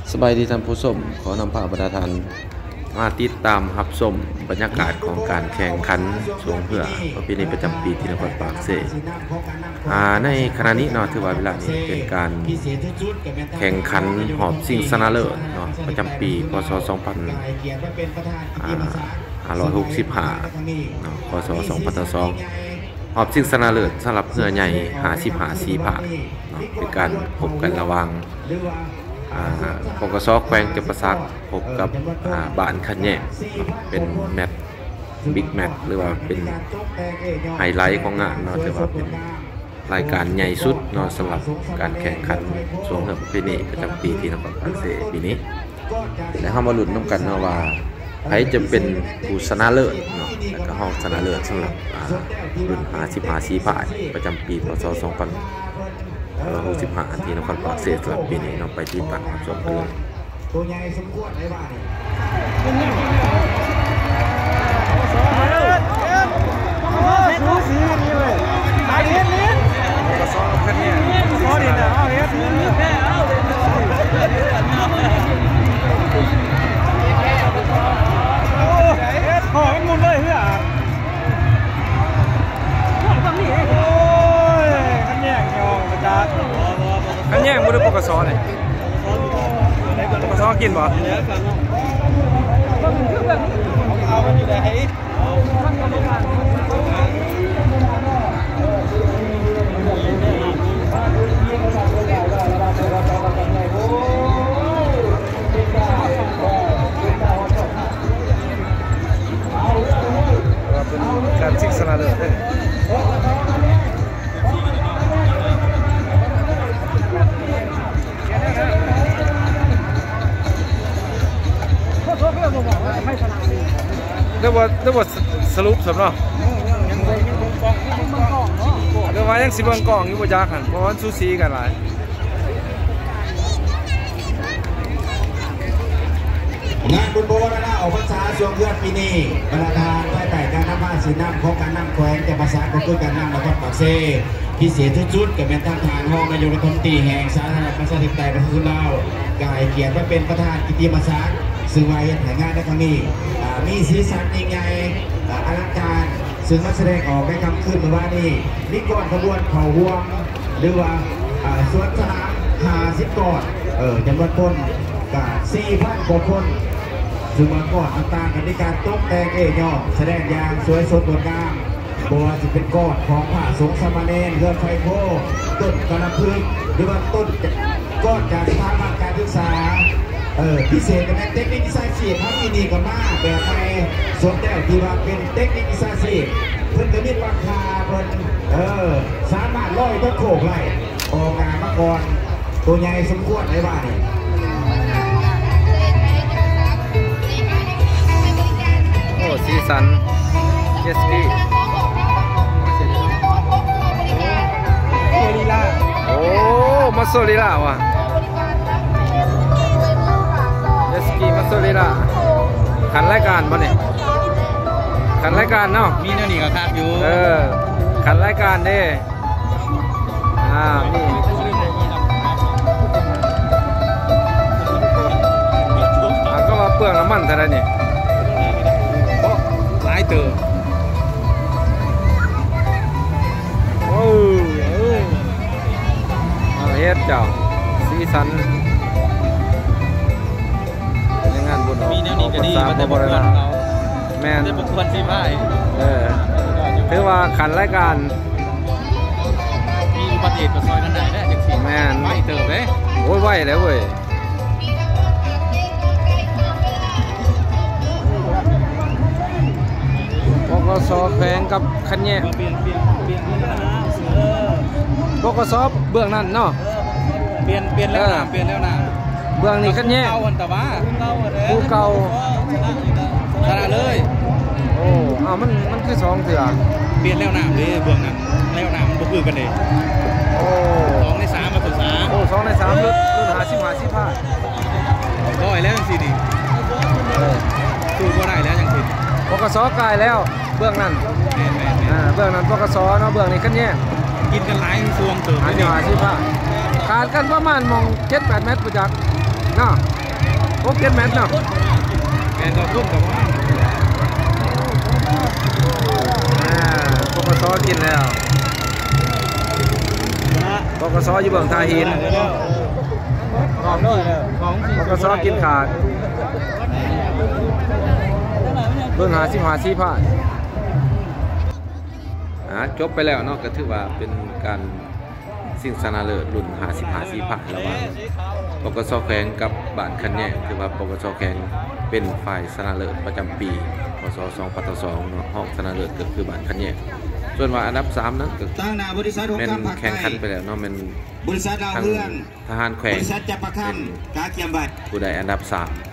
สบายดีท่านผู้ชมขอนำพาประธานมาติดตามรับชมบรรยากาศของการแข่งขันสวงเพื่อประเพณีประจำปีที่นครปากเสในขณะนี้เนาะถือว่าเวลานี้เป็นการแข่งขันหอบชิงชนะเลิศเนาะประจำปีพศ2565เนาะพศ2022หอบชิงชนะเลิศสำหรับเรือใหญ่55สีผาเนาะเป็นการพบกันระหว่างปกส.แขวงจำปาสักพบกับบ้านคันแย่เป็นแมตช์บิ๊กแมตช์หรือว่าเป็นไฮไลท์ของงานเนาะถือว่าเป็นรายการใหญ่สุดเนาะสำหรับการแข่งขันสวงเพื่อประเพณีประจำปีที่นครปากเสปีนี้และเฮามาลุ้นนำกันเนาะว่าใครจะเป็นผู้ชนะเลิศเนาะแล้วก็ห้องชนะเลิศสำหรับรุ่น55สีผาประจำปีพศ2065ที่นครปากเสสำหรับปีนี้เราไปที่ต่างรับชมกันเลยตัวใหญ่สมควรได้บ้างสูสีนี่เลยไอ้เฮ็ดลิ้นก็ซ้อมกันเนี่ยซ้อมดินะเอาเฮ็ดลิ้นแค่เอาเลยโอ้เฮ็ดขอให้มุนเลยเพื่อขันแย่งบุรุษปกสเนี่ยปกสกินบ่เอามันอยู่ไหนเป็นการชิงชนะเลิศเลยเดี๋ยวสรุปสำเนาะเดี๋ยวว่ายังสิบกล่องอยู่บ่จักหั่นเพราะว่าซูซีกันหลายงานบุญโบราณออกพรรษาช่วงเดือนปีนี้ประธานภายใต้การนำมาสีน้ำของการนำแขวงจะประสานกับการนำนครปากเสพิเศษชุดกับแม่ทหารห้องนายกรัฐมนตรีแห่งสาธารณรัฐประชาธิปไตยประชาชนลาวกายเกียรติว่าเป็นประธานกิตติมศักดิ์ซึ่งวายันถ่ายงานในครั้งนี้มีสีสันยิ่งใหญ่อลังการซึ่งมาแสดงออกในคำขึ้นเมื่อวานนี้นิกรขบวนเผ่าห่วงหรือว่าสวนสนาม50ก่อนจำนวนคนกับ 4,000 กว่าคนซึ่งมาก่อนต่างๆกันในการตกแต่งย่อแสดงอย่างสวยสดงดงามบัวจะเป็นก้อนของผ้าสงฆ์สามเณรเรือนไฟโพต้นกระพึกหรือว่าต้นก้อนจากสถาบันการศึกษาพิเศษเป็นเทคนิควิชาชีพครับที่นี่กับมาแบบไปสวมแต่ที่ว่าเป็นเทคนิควิชาชีพเพื่อนจะมีราคาเพิ่นสามารถร้อยต้นโขกไล่ออกงานมาก่อนตัวใหญ่สมควรในบ้านโอ้สีสันเจสกี้โอ้มาโซลิล่าว่ะเจสกี้มาโซลิล่าขันรายการบ่เนี่ยขันรายการเนาะมีเนื้อหนีกับคาดอยู่ขันรายการเด้นี่ก็ว่าเปลืองน้ำมันแต่ละนี่หลายเติมโอ้เฮ็ดเจ้าสีสันในงานบุญมีแนวนี้ก็ดีมาแต่บุญเขาแม่นแต่บุญคนที่ไม่ถือว่าขันรายการมีอุบัติเหตุกับซอยกันไหนได้เด็กสี่แม่นไม่เติมเลยโอ้ยไหวแล้วเว้ยปกส.แขวงกับคันแย่ปกส.เบื้องนั้นเนาะเปลี่ยนแล้วนะเบื้องนี้คันแย่ผู้เก่าชนะเลยโอ้มันคือ2เถื่อเปลี่ยนแล้วน้ำเลยเบื้องนั้นแล้วน้ำมันคือกันเลยโอ้2 ใน 3มาถึง3โอ้2 ใน 3รุ่น55 10 ร้อยแล้วยังสิดิสู้ก็ได้แล้วยังสิปกส.กายแล้วเบื้องนั้นเบื้องนั้นปกส.เนาะเบื้องนี้คันแย่กินกันหลายซวงเติมอันนี้55ขาดกันประมาณมอง7-8 เมตรประจักษ์เนาะโอ้เก็ตแมทเนาะแมนตัวพุ่มกับว่าปกสกินแล้วปกสอยู่เบื้องทาหินปกสกินขาดเบื้อง50-50ผ่านจบไปแล้วเนาะก็ถือว่าเป็นการสิ่งชนะเลิศรุ่น50-50ผ่านระหว่างปกสแขวงกับบ้านคันแย่ถือว่าปกสแขวงเป็นฝ่ายชนะเลิศประจำปีพศ2022เนาะห้องชนะเลิศก็คือบ้านคันแย่ส่วนว่าอันดับ3นั้นก็เป็นแข่งขันไปแล้วเนาะเป็นบริษัทดาวเพื่อนทหารแขวงบริษัทจับประคันกาเกียมบัตรผู้ใดอันดับ3